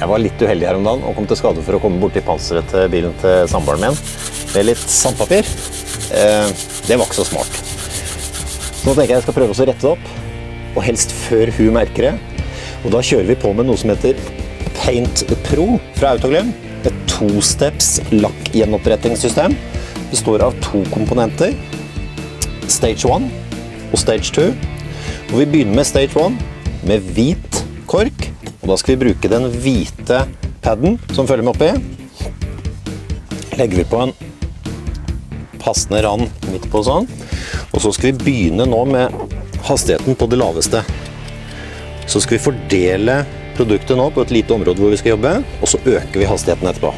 Jeg var litt uheldig her om dagen og kom til skade for å komme bort til panseret til bilen til samboeren min med litt sandpapir. Det var ikke så smart. Så nå tenker jeg skal prøve å rette det opp, og helst før hun merker det. Og da kjører vi på med noe som heter Paint Pro fra Autoglym. Et 2-steps lakkgjenopprettingssystem. Består av 2 komponenter. Stage 1 og Stage 2. Og vi begynner med Stage 1 med hvit kork. Og da skal vi bruke den hvite padden som følger med oppi. Legger vi på en passende rand midt på sånn. Og så skal vi begynne nå med hastigheten på det laveste. Så skal vi fordele produktet nå på et lite område hvor vi skal jobbe, og så øker vi hastigheten etterpå.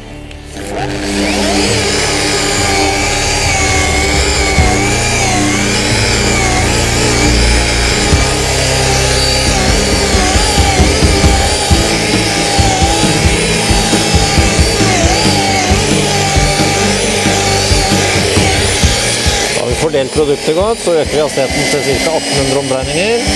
Fordelt produktet godt, så øker vi hastigheten til ca. 1800 omdreininger.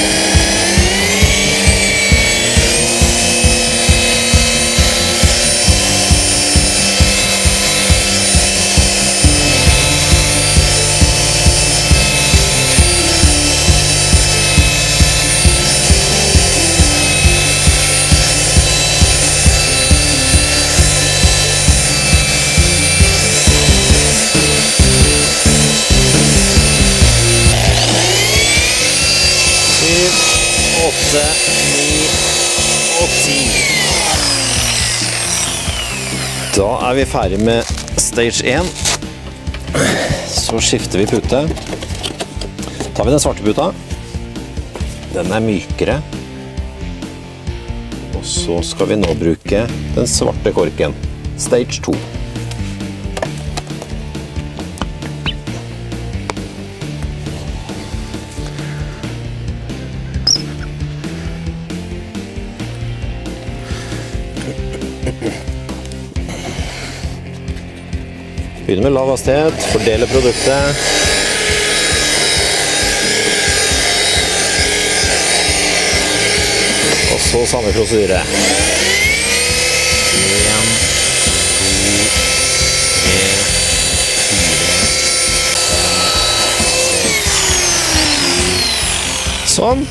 Da er vi ferdig med Stage 1. Så skifter vi pute. Tar vi den svarte puta. Den er mykere. Og så skal vi nå bruke den svarte korken. Stage 2. Begynner med lav hastighet, fordele produktet. Og så samme prosedyre. 1, 2, 3, 4, 5, 6. Sånn.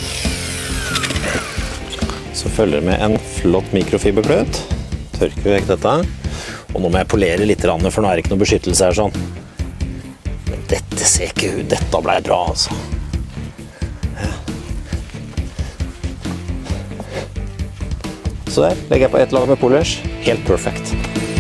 Så følger det med en flott mikrofiberkløt. Tørker vi vekk dette. Og nå må jeg polere litt, for nå er det ikke noe beskyttelse her sånn. Men dette ser ikke ut. Dette ble bra, altså. Ja. Så der legger jeg på et lag med polish. Helt perfekt.